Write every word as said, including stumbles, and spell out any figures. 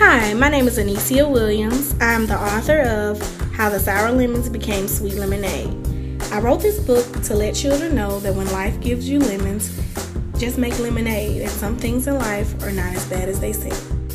Hi, my name is Annesia Williams. I'm the author of How the Sour Lemons Became Sweet Lemonade. I wrote this book to let children know that when life gives you lemons, just make lemonade, and some things in life are not as bad as they seem.